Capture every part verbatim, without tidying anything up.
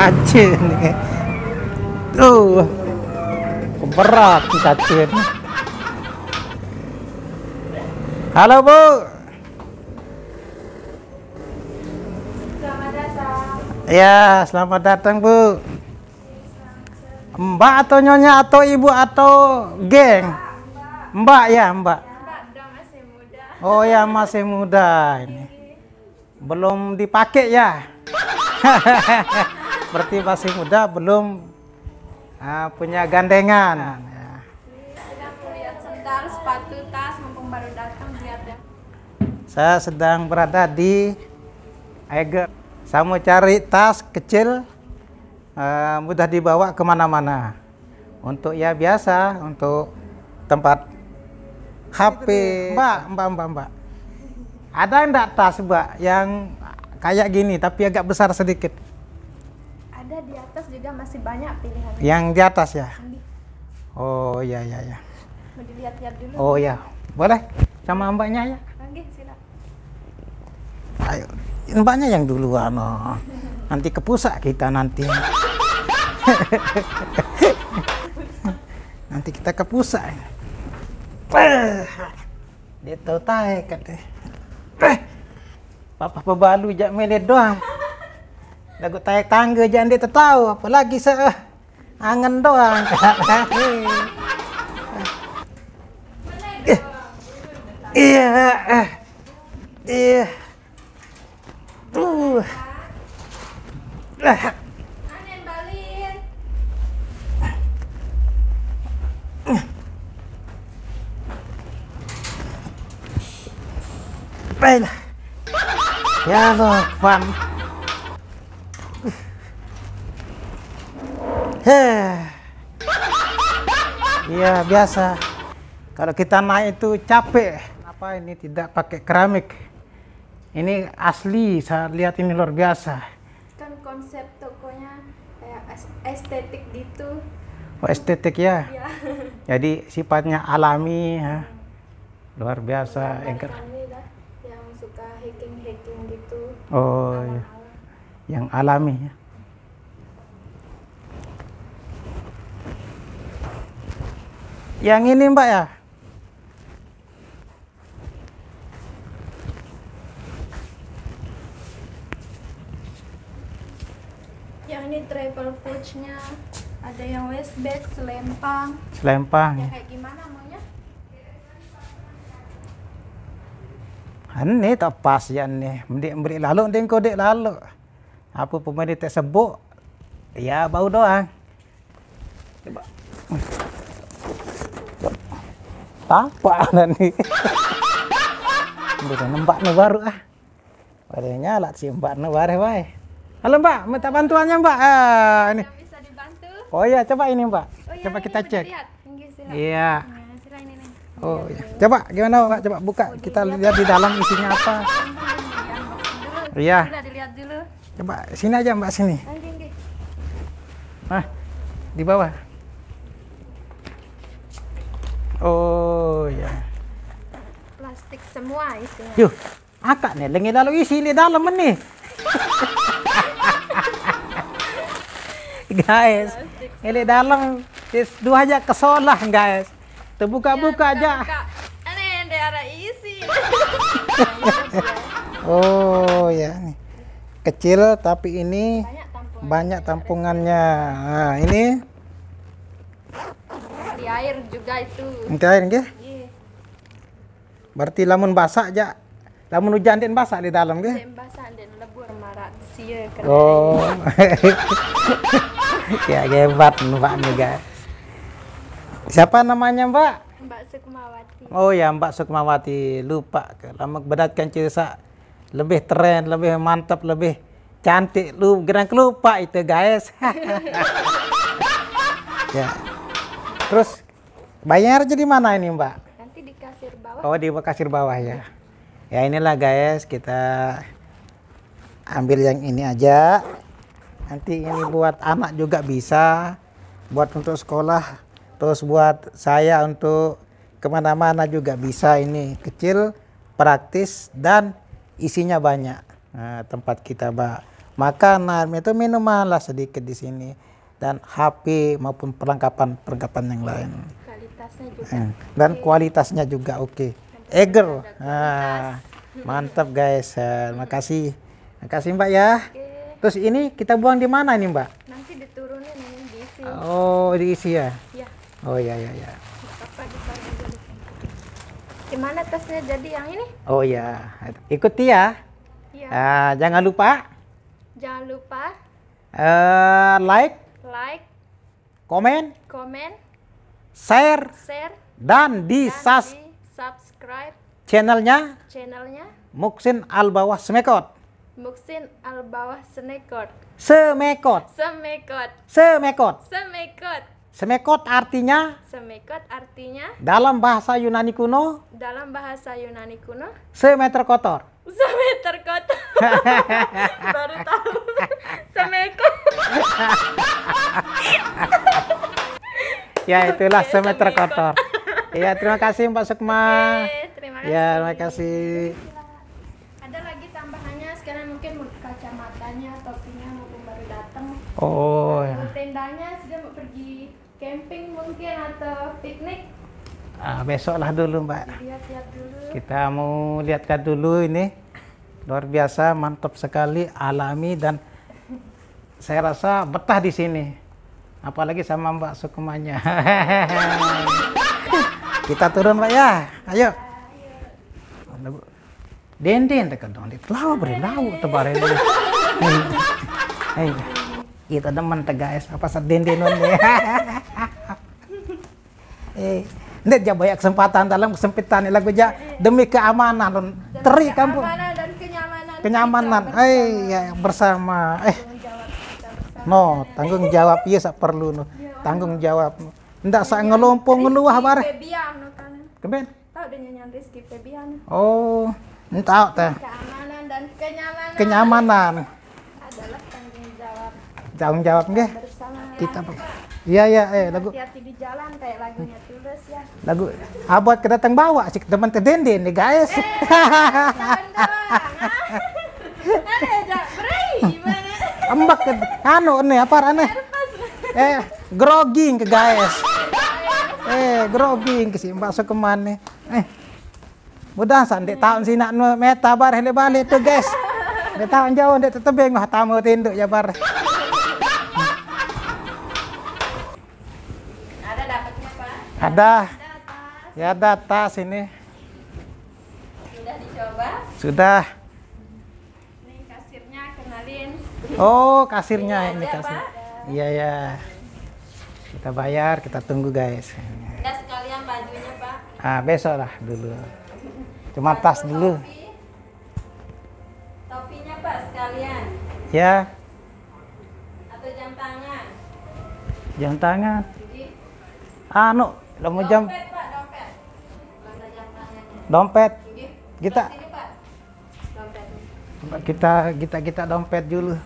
cacing nih. Tuh, berat nih cacing. Halo Bu. Selamat datang. Ya, selamat datang Bu. Mbak atau nyonya atau ibu atau geng? Mbak ya, Mbak. Mbak udah masih muda. Oh ya, masih muda ini. Belum dipakai ya. Berarti masih muda, belum ah, punya gandengan. Ya. Sedang melihat sendal, sepatu, tas, mumpung baru datang lihat ya. Saya sedang berada di Eiger. Saya mau cari tas kecil, uh, mudah dibawa kemana-mana. Untuk ya biasa, untuk tempat H P. Mbak, mbak, mbak, mbak. Ada enggak tas mbak yang kayak gini tapi agak besar sedikit? Ada di atas juga masih banyak pilihan. Yang di atas ya? Ini, Oh iya, iya, iya. mau dilihat-lihat dulu. Oh ya, boleh sama mbaknya ya? Oke, silakan. Ayo, mbaknya yang duluan. Oh. Nanti ke pusat kita nanti. Nanti kita ke pusat. Dia tahu tahu kata. Papa pebalu jak melet doang. Lagu taik tangga jangan dia tahu, apalagi se angen doang. Iya, eh, iya. Tuh. Anen balin. Baiklah. Ya Allah, Pan. Heh. Iya biasa. Kalau kita naik itu capek. Apa ini tidak pakai keramik? Ini asli. Saya lihat ini luar biasa. Kan konsep tokonya kayak es- estetik gitu. Oh, estetik ya. Ya. Jadi sifatnya alami. Ya. Luar biasa. Dari Eger. kami lah yang suka hacking-hacking gitu. Oh, iya. Alam-alam. Yang alami. Ya. Yang ini Mbak ya. Yang ini travel pouch-nya, ada yang waist bag, selempang. Selempang. Ya kayak gimana maunya? Ini tak pas ya nih. Mendik beri lalu ndeng kodek lalu. Apa pemain tak sebut? Ya bau doang. Coba. Tapak nanti. Udah nembak nih baru ah. Baru nyala sih mbak nih baru baik. Halo Mbak, minta bantuannya Mbak. Ah, ini. Yang bisa dibantu? Oh iya, coba ini Mbak. Oh, yang Coba ini kita mau cek. dilihat. Tinggi, silakan. Iya. Nah, silakan ini nih. Oh iya. Coba gimana Mbak? Coba buka. Kita lihat di dalam isinya apa. Dulu. Iya. Sudah dilihat dulu. Coba sini aja Mbak sini. Nanti, nanti. Ah, di bawah. Oh ya. Plastik semua isinya. Yuh, akak nih lengi lalu isi di dalam nih. Guys, ini dalam is dua aja kesolah guys. Terbuka-buka aja. Ini yang ada isi. Oh ya nih. Kecil tapi ini Banyak tampungan. banyak tampungannya. Nah, ini Di air juga itu. nanti air nggih. Iya. Berarti lamun basah aja. Lamun hujan den basah di dalam nggih. Basah dan lebur marak sia kena. Oh. Ya hebat Mbak nih guys. Siapa namanya Mbak? Mbak Sukmawati. Oh ya Mbak Sukmawati. Lupa lama bedatkan cerita lebih keren, lebih mantap, lebih cantik. Lu gerang lupa itu guys. Ya. Terus bayar jadi mana ini Mbak? Nanti di kasir bawah. Oh di kasir bawah ya. Ya inilah guys, kita ambil yang ini aja. Nanti ini buat anak juga bisa, buat untuk sekolah, terus buat saya untuk kemana-mana juga bisa. Ini kecil, praktis dan isinya banyak. Nah, tempat kita makanan, itu minuman lah sedikit di sini. Dan H P maupun perlengkapan-perlengkapan yang lain. Kualitasnya juga. Hmm. Dan Oke. kualitasnya juga oke. Eger. Ah, mantap guys. Ah, makasih. Makasih Mbak ya. Oke. Terus ini kita buang di mana ini Mbak? Nanti diturunin ini diisi. Oh, diisi ya. Ya, Oh ya ya ya. nggak apa-apa ditaruh dulu. Gimana tasnya jadi yang ini? Oh ya. Ikuti ya. Iya. Ah, jangan lupa Jangan lupa eh, like, like, komen, komen, share, share, dan di dan sus di subscribe channelnya channelnya Muksin Al Bawah Semekot. Muksin Al Bawah Semekot. Semekot. Semekot. Semekot. Semekot. Semekot artinya Semekot artinya dalam bahasa Yunani kuno dalam bahasa Yunani kuno semeter kotor. semeter kotor. Baru tahu. Semekot. Ya itulah Oke, semeter semekot. kotor. Ya terima kasih Mbak Sukma. Oke, terima kasih. Ya terima kasih. Ada lagi tambahannya sekarang mungkin kacamatanya, topinya mumpung baru datang. Oh ya. Kalau tendanya sudah mau pergi camping mungkin atau piknik. Ah, besok lah dulu Mbak. Lihat-lihat dulu. Kita mau lihatkan dulu ini. Luar biasa, mantap sekali, alami dan saya rasa betah di sini. Apalagi sama Mbak Sukmanya. Kita turun Mbak ya. Ayo. Denden dekat dong. Lau beri lau tebarin dulu. Hei. Hei. Kita demen tegas apa sad denden nih. Eh, ndet ja banyak kesempatan dalam kesempitan lagu ja demi keamanan teri kamu Keamanan dan kenyamanan. kenyamanan kita eh ya bersama eh Menjawab kita bersama. no tanggung jawab iya sak perlu no tanggung jawab ndak sak ngelompong ngeluah bare Febian no kan. keben Tahu dia nyanyian Rizky Febian. oh entah teh Keamanan dan kenyamanan kenyamanan adalah tanggung jawab tanggung jawab nggih bersama. kita iya iya eh lagu Hati-hati di jalan kayak lagunya Tulus ya. lagu abot kita datang bawa cik teman teh denden nih guys Jangan doang. Ada aja, Bray, gimana? embak ke anu nih apa aneh eh groging ke guys eh groging ke si mbak Sukman eh mudah sandek tahun sih nak nu meta bar hele balik tuh guys de tahun jauh de tetep ngah tamu tinduk ya bar Ada dapatnya, Pak. ada Atas. ya ada tas ini Sudah dicoba. sudah Nih kasirnya kenalin. oh kasirnya ini Ada, kasir Pak. iya ya kita bayar kita tunggu guys Udah sekalian bajunya, Pak. ah besok lah dulu cuma tas Baju, dulu topi. Topinya, Pak, sekalian. ya Atau jam tangan. jam tangan Jadi, anu lo mau jam dompet, Pak, dompet. Mana jam tangannya? dompet Jadi, Kita- sini, Pak. Dompetnya. kita kita kita dompet dulu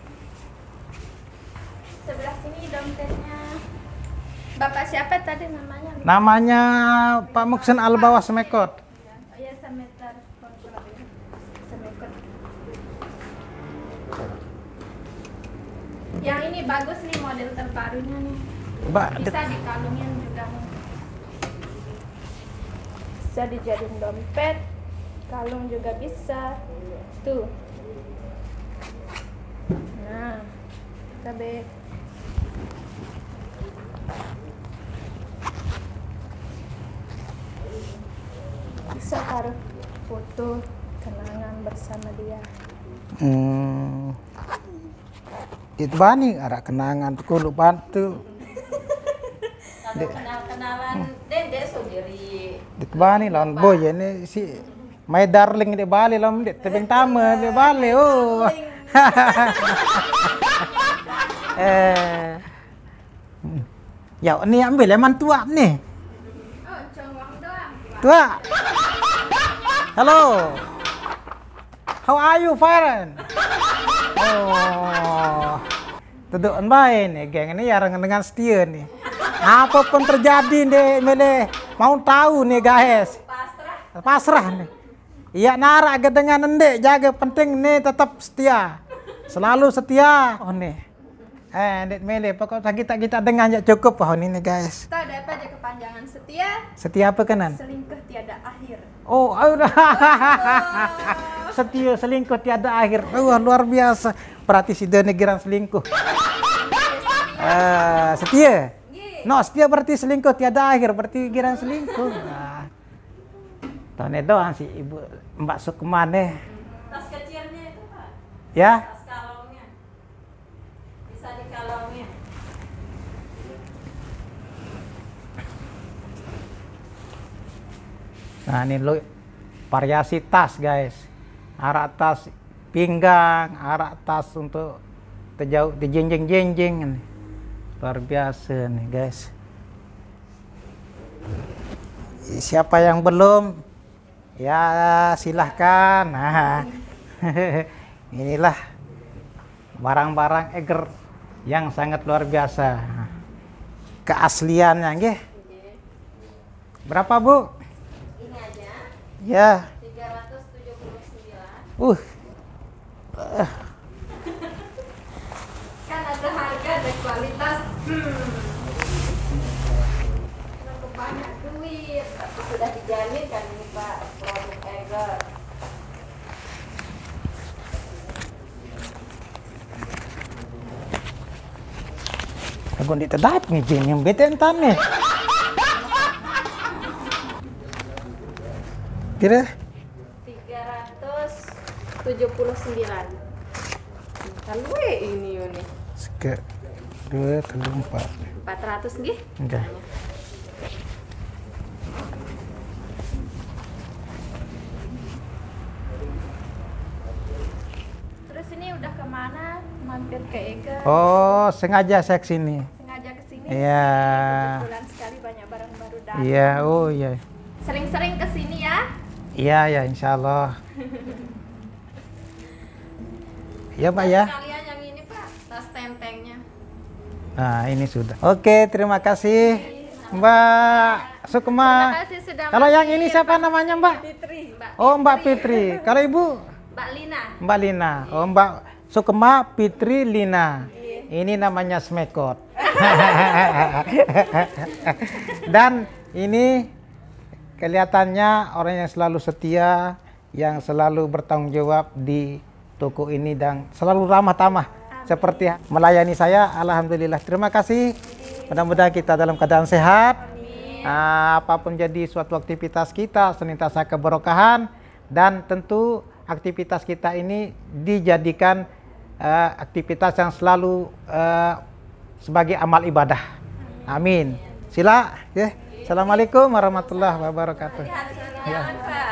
Sebelah sini dompetnya. Bapak siapa tadi namanya? namanya Pak Muksin Al Bawah Semekot Oh ya, semeter kontrol. Semekot. Yang ini bagus nih model terbarunya nih. Mbak Bisa dikalungin juga nih. Bisa dijadiin dompet, kalung juga bisa. Tuh. Nah, kita be. Bisa taruh foto kenangan bersama dia. hmm, itu bani ada kenangan tuh kudu bantu Kalau kenal-kenalan Dede sendiri. itu bani lawan boy ini si my darling di Bali lawan di tebing tama di Bali oh eh ya ini ambil lemon tua nih Oh, cowok doang. tua halo how are you Farhan oh Tuduk main nih, geng ini jarang dengan setia nih. Apapun terjadi nih, milih mau tahu nih guys. Pasrah. Pasrah nih. Iya narak ke dengan endek, jaga penting nih tetap setia. selalu setia. Oh nih, eh, Dek Mele, pokoknya kita kita dengar aja cukup oh ini nih guys. Kita ada apa aja kepanjangan setia? Setia apa kanan? Selingkuh tiada akhir. Oh, udah. Setia selingkuh tiada akhir. Wah, luar biasa. Berarti si negeran selingkuh. Uh, setia. No, setia berarti selingkuh tiada akhir, berarti giran selingkuh. Nah. Tahun doang si Ibu Mbak Sukma nih. Tas kecilnya itu Pak. Ya? Tas kalongnya. Bisa di kalongnya. Nah, ini lo variasi tas, guys. Arak tas pinggang, arak tas untuk terjauh, terjenjeng-jenjeng. Luar biasa nih, guys. Siapa yang belum? Ya, silahkan. Nah, inilah barang-barang Eiger yang sangat luar biasa. Keasliannya, nggih. Berapa, Bu? Ini aja. Ya. tiga ratus tujuh puluh sembilan. Uh. Kan ada harga, ada kualitas. Hmm. Terlalu banyak duit. Tapi sudah dijamin kan ini Pak, produk Eiger. Aku di tedap nih Jin, yang bete entan nih. Kira? tiga ratus tujuh puluh sembilan. Kalau ini Yuni. Seke, dua, tiga, empat. empat ratus nggih? Enggak. Terus ini udah kemana? Mampir ke Eiger. Oh, sengaja saya kesini. Sengaja kesini. Iya. Kebetulan sekali banyak barang baru datang. Iya, oh iya. Sering-sering kesini ya. Iya, ya, insya Allah. Iya, Pak ya. Sekalian yang ini Pak, tas tentengnya. Nah, ini sudah. Oke, terima kasih Mbak Sukma. Terima kasih sudah Kalau yang mampir. ini siapa namanya, Mbak? Fitri, Mbak. Oh, Mbak Fitri. Kalau Ibu? Mbak Lina. Mbak Lina. Oh, Mbak Sukma Fitri Lina. Ini namanya Smekot. Dan ini kelihatannya orang yang selalu setia, yang selalu bertanggung jawab di toko ini dan selalu ramah tamah seperti melayani saya. Alhamdulillah. Terima kasih. Mudah-mudahan kita dalam keadaan sehat. Uh, apapun jadi suatu aktivitas kita senantiasa keberkahan dan tentu aktivitas kita ini dijadikan uh, aktivitas yang selalu uh, sebagai amal ibadah. Amin. Sila. Ya. Assalamualaikum warahmatullahi wabarakatuh. Ya.